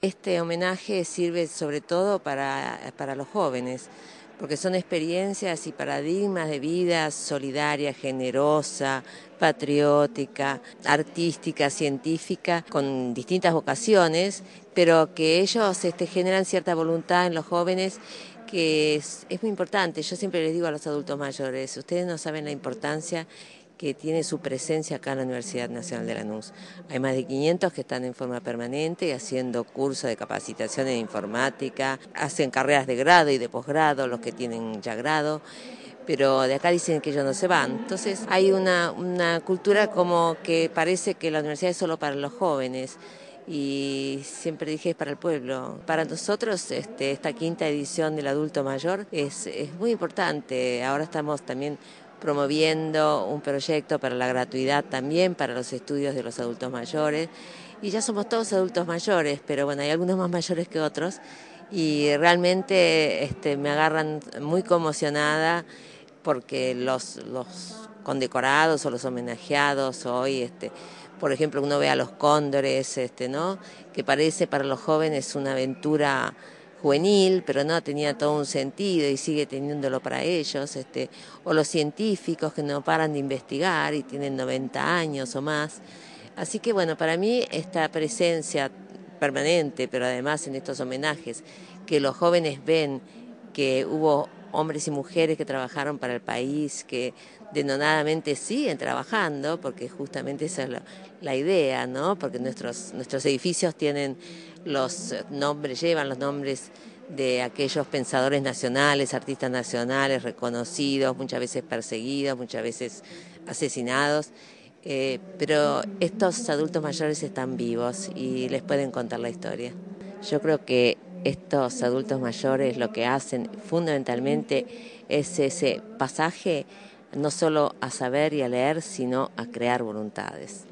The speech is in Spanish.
Este homenaje sirve sobre todo para los jóvenes, porque son experiencias y paradigmas de vida solidaria, generosa, patriótica, artística, científica, con distintas vocaciones, pero que ellos generan cierta voluntad en los jóvenes que es muy importante. Yo siempre les digo a los adultos mayores, ustedes no saben la importancia que tiene su presencia acá en la Universidad Nacional de Lanús. Hay más de 500 que están en forma permanente haciendo cursos de capacitación en informática, hacen carreras de grado y de posgrado, los que tienen ya grado, pero de acá dicen que ellos no se van. Entonces hay una cultura como que parece que la universidad es solo para los jóvenes, y siempre dije es para el pueblo. Para nosotros esta quinta edición del adulto mayor es muy importante. Ahora estamos también promoviendo un proyecto para la gratuidad también para los estudios de los adultos mayores, y ya somos todos adultos mayores, pero bueno, hay algunos más mayores que otros, y realmente me agarran muy conmocionada porque los condecorados o los homenajeados hoy, por ejemplo, uno ve a los cóndores, ¿no? Que parece para los jóvenes una aventura juvenil, pero no, tenía todo un sentido y sigue teniéndolo para ellos, o los científicos que no paran de investigar y tienen 90 años o más. Así que bueno, para mí esta presencia permanente, pero además en estos homenajes, que los jóvenes ven que hubo hombres y mujeres que trabajaron para el país, que denodadamente siguen trabajando, porque justamente esa es la idea, ¿no? Porque nuestros edificios tienen los nombres, llevan los nombres de aquellos pensadores nacionales, artistas nacionales reconocidos, muchas veces perseguidos, muchas veces asesinados. Pero estos adultos mayores están vivos y les pueden contar la historia. Yo creo que estos adultos mayores lo que hacen fundamentalmente es ese pasaje no solo a saber y a leer, sino a crear voluntades.